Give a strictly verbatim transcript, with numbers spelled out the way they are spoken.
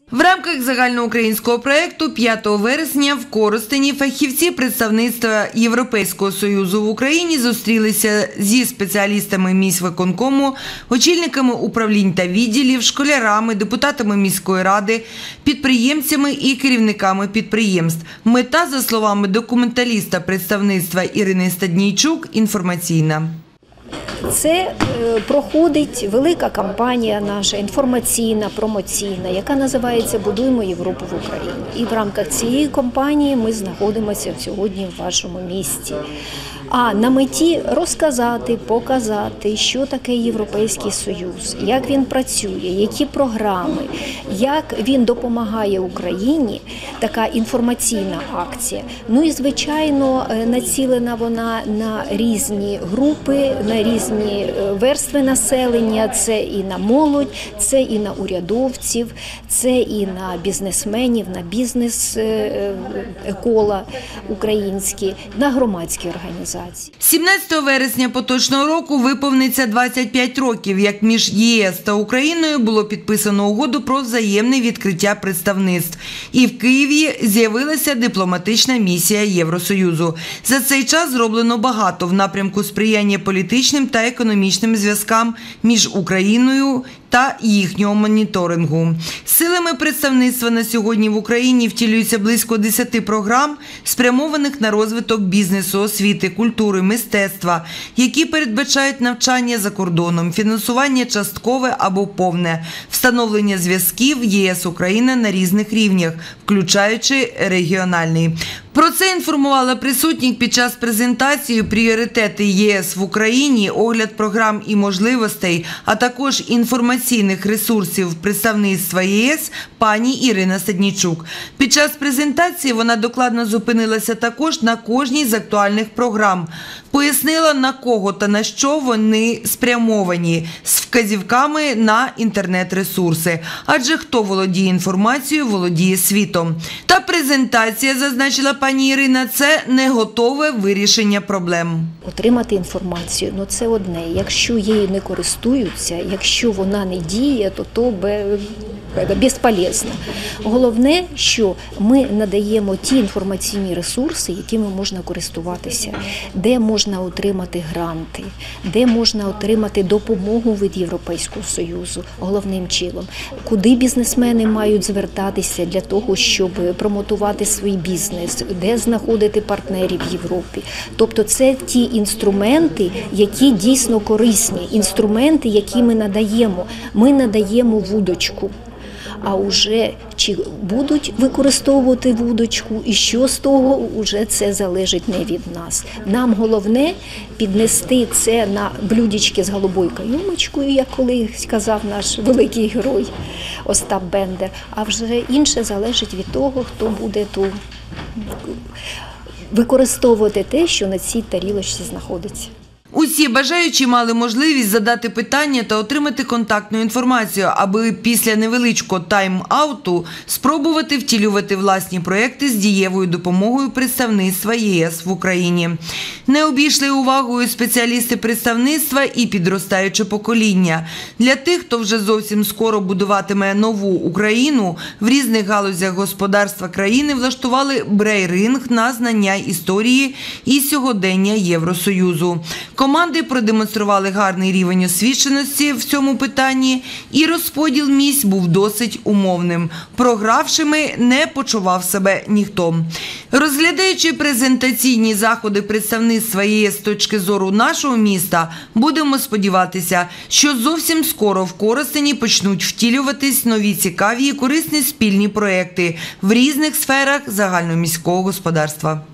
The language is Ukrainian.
В рамках загальноукраїнського проєкту п'ятого вересня в Коростені фахівці представництва Європейського Союзу в Україні зустрілися зі спеціалістами міськвиконкому, очільниками управлінь та відділів, школярами, депутатами міської ради, підприємцями і керівниками підприємств. Мета, за словами документаліста представництва Ірини Стаднійчук, інформаційна. Це проходить велика кампанія наша, інформаційна, промоційна, яка називається «Будуємо Європу в Україні». І в рамках цієї кампанії ми знаходимося сьогодні в вашому місті. А на меті розказати, показати, що таке Європейський Союз, як він працює, які програми, як він допомагає Україні, така інформаційна акція. Ну і, звичайно, націлена вона на різні групи, на різні верстви населення, це і на молодь, це і на урядовців, це і на бізнесменів, на бізнес-кола українські, на громадські організації. сімнадцятого вересня поточного року виповниться двадцять п'ять років, як між ЄС та Україною було підписано угоду про взаємне відкриття представництв. І в Києві з'явилася дипломатична місія Євросоюзу. За цей час зроблено багато в напрямку сприяння політичним та економічним зв'язкам між Україною та їхнього моніторингу. Силами представництва на сьогодні в Україні втілюється близько десяти програм, спрямованих на розвиток бізнесу, освіти, культури, мистецтва, які передбачають навчання за кордоном, фінансування часткове або повне, встановлення зв'язків ЄС-Україна на різних рівнях, включаючи регіональний. Про це інформувала присутніх під час презентації «Пріоритети ЄС в Україні», огляд програм і можливостей, а також інформаційних ресурсів представництва ЄС пані Ірина Стаднійчук. Під час презентації вона докладно зупинилася також на кожній з актуальних програм. Пояснила, на кого та на що вони спрямовані, з вказівками на інтернет-ресурси. Адже хто володіє інформацією, володіє світом. Та презентація, зазначила пані Ірина, це не готове вирішення проблем. Отримати інформацію, ну це одне. Якщо її не користуються, якщо вона не діє, то то безполезно. Головне, що ми надаємо ті інформаційні ресурси, якими можна користуватися, де можна отримати гранти, де можна отримати допомогу від Європейського Союзу, головним чином, куди бізнесмени мають звертатися для того, щоб промотувати свій бізнес, де знаходити партнерів в Європі. Тобто це ті інструменти, які дійсно корисні, інструменти, які ми надаємо. Ми надаємо вудочку. А вже чи будуть використовувати вудочку і що з того, вже це залежить не від нас. Нам головне піднести це на блюдечки з голубою кайомочкою, як колись казав наш великий герой Остап Бендер. А вже інше залежить від того, хто буде ту використовувати те, що на цій тарілочці знаходиться. Усі бажаючі мали можливість задати питання та отримати контактну інформацію, аби після невеличкого тайм-ауту спробувати втілювати власні проєкти з дієвою допомогою представництва ЄС в Україні. Не обійшли увагою спеціалісти представництва і підростаюче покоління. Для тих, хто вже зовсім скоро будуватиме нову Україну, в різних галузях господарства країни влаштували брейринг на знання історії і сьогодення Євросоюзу. Команди продемонстрували гарний рівень освіченості в цьому питанні, і розподіл місць був досить умовним. Програвшими не почував себе ніхто. Розглядаючи презентаційні заходи представництва ЄС з точки зору нашого міста, будемо сподіватися, що зовсім скоро в Коростені почнуть втілюватись нові цікаві і корисні спільні проєкти в різних сферах загальноміського господарства.